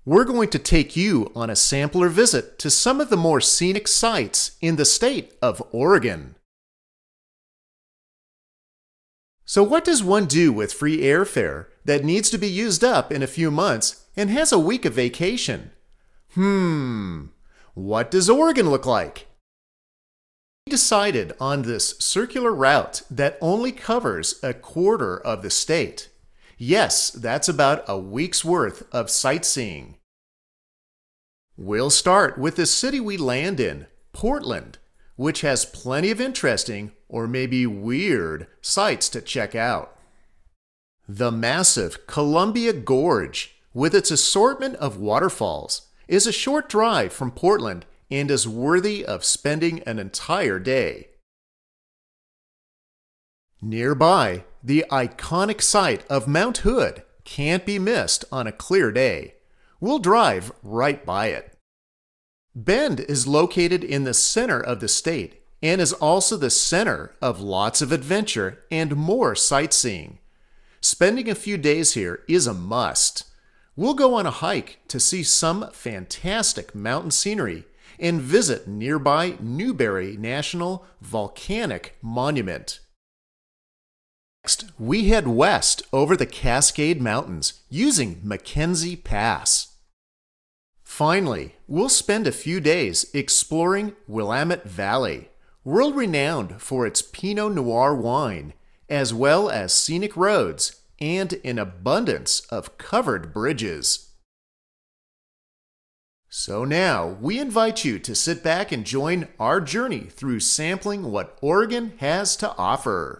We're going to take you on a sampler visit to some of the more scenic sites in the state of Oregon. So what does one do with free airfare that needs to be used up in a few months and has a week of vacation? What does Oregon look like? We decided on this circular route that only covers a quarter of the state. Yes, that's about a week's worth of sightseeing. We'll start with the city we land in, Portland, which has plenty of interesting, or maybe weird, sights to check out. The massive Columbia Gorge, with its assortment of waterfalls, is a short drive from Portland and is worthy of spending an entire day. Nearby, the iconic site of Mount Hood can't be missed on a clear day. We'll drive right by it. Bend is located in the center of the state and is also the center of lots of adventure and more sightseeing. Spending a few days here is a must. We'll go on a hike to see some fantastic mountain scenery and visit nearby Newberry National Volcanic Monument. Next, we head west over the Cascade Mountains using Mackenzie Pass. Finally, we'll spend a few days exploring Willamette Valley, world-renowned for its Pinot Noir wine, as well as scenic roads and an abundance of covered bridges. So now, we invite you to sit back and join our journey through sampling what Oregon has to offer.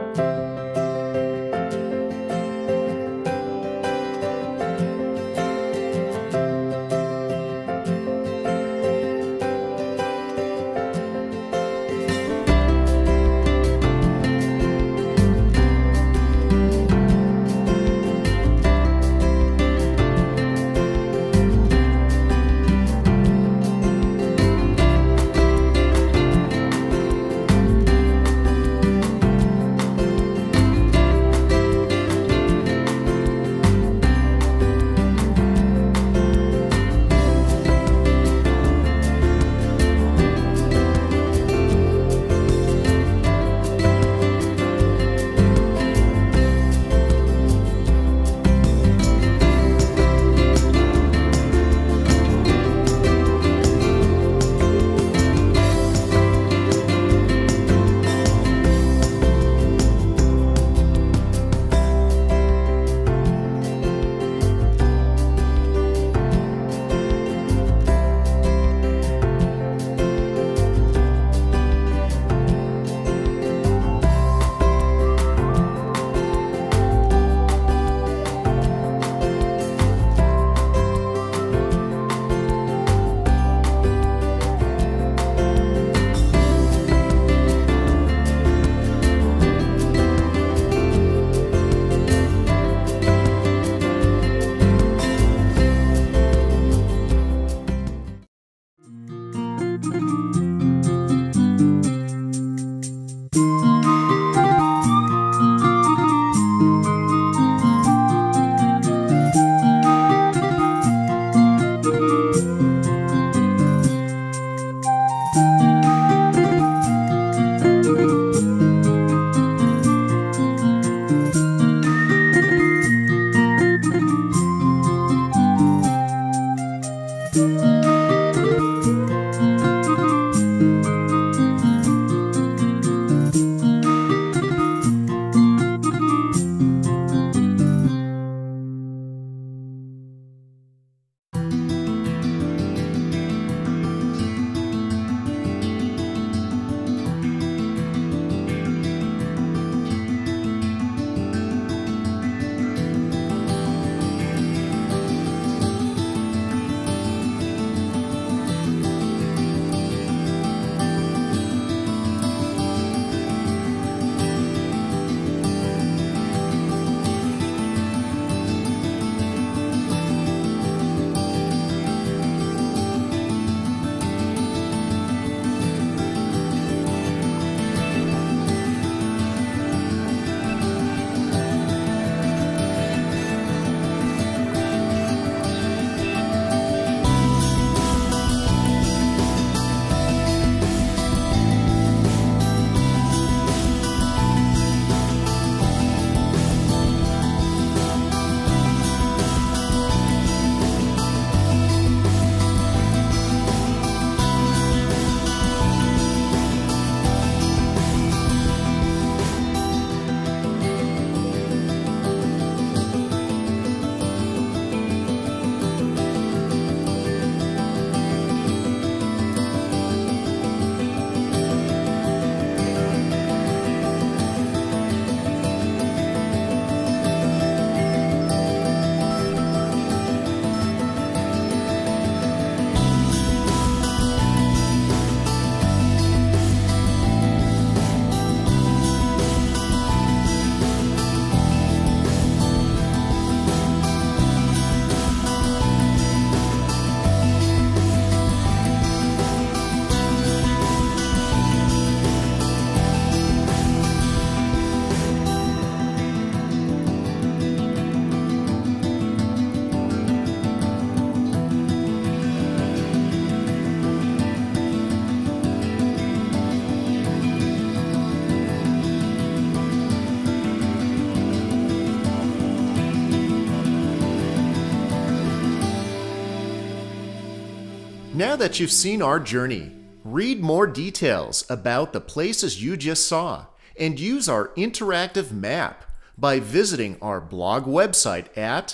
Now that you've seen our journey, read more details about the places you just saw and use our interactive map by visiting our blog website at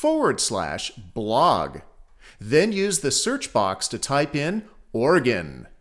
backroadswest.com/blog. Then use the search box to type in Oregon.